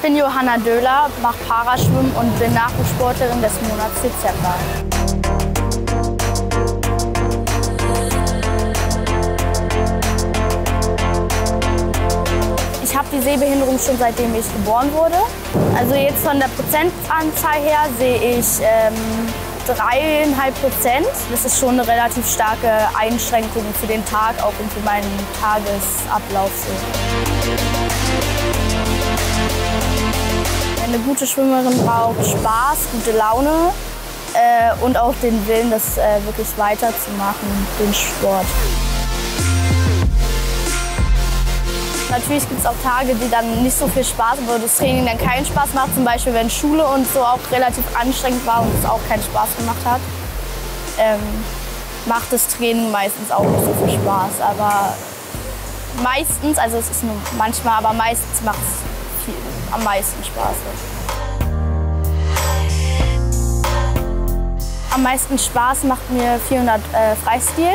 bin Johanna Döhler, mache Paraschwimmen und bin Nachwuchssportlerin des Monats Dezember. Ich habe die Sehbehinderung schon seitdem ich geboren wurde. Also jetzt von der Prozentanzahl her sehe ich 3,5%. Das ist schon eine relativ starke Einschränkung für den Tag, auch und für meinen Tagesablauf. Eine gute Schwimmerin braucht Spaß, gute Laune und auch den Willen, das wirklich weiterzumachen, den Sport. Natürlich gibt es auch Tage, die dann nicht so viel Spaß, wo das Training dann keinen Spaß macht. Zum Beispiel, wenn Schule und so auch relativ anstrengend war und es auch keinen Spaß gemacht hat, macht das Training meistens auch nicht so viel Spaß. Aber meistens, also es ist nur manchmal, aber meistens macht es am meisten Spaß. Am meisten Spaß macht mir 400 Freistil.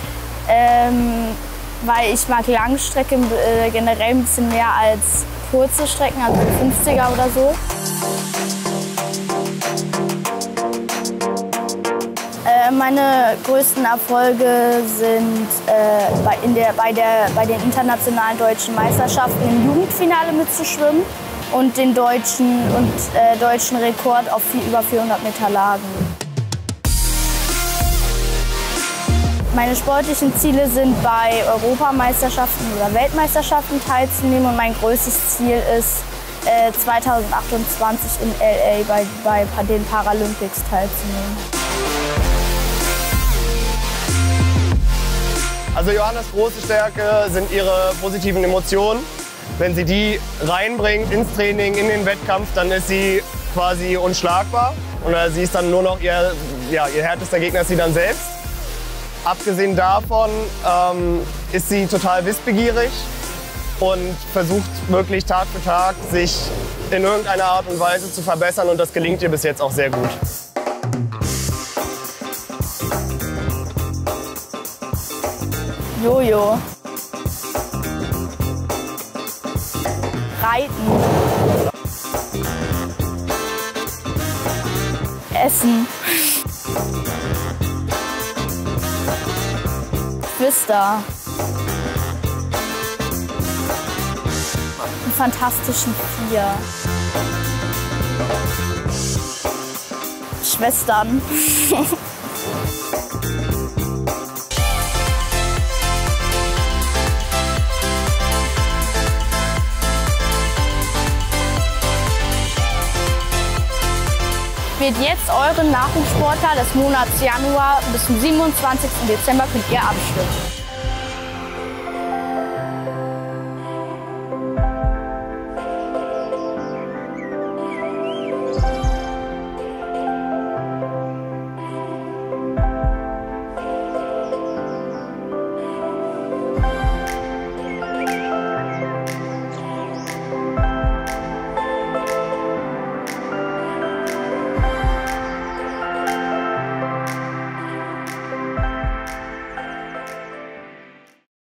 Weil ich mag Langstrecke generell ein bisschen mehr als kurze Strecken, also 50er oder so. Meine größten Erfolge sind bei den internationalen deutschen Meisterschaften im Jugendfinale mitzuschwimmen und den deutschen Rekord auf über 400 Meter Lagen. Meine sportlichen Ziele sind, bei Europameisterschaften oder Weltmeisterschaften teilzunehmen und mein größtes Ziel ist, 2028 in LA bei den Paralympics teilzunehmen. Also Johannas große Stärke sind ihre positiven Emotionen. Wenn sie die reinbringt ins Training, in den Wettkampf, dann ist sie quasi unschlagbar. Oder sie ist dann nur noch ihr härtester Gegner ist sie dann selbst. Abgesehen davon ist sie total wissbegierig und versucht wirklich Tag für Tag, sich in irgendeiner Art und Weise zu verbessern und das gelingt ihr bis jetzt auch sehr gut. Jojo. Reiten. Essen. Twister. Die Fantastischen Vier. Schwestern. Wählt jetzt euren Nachwuchssportler des Monats Januar. Bis zum 27. Dezember könnt ihr abstimmen.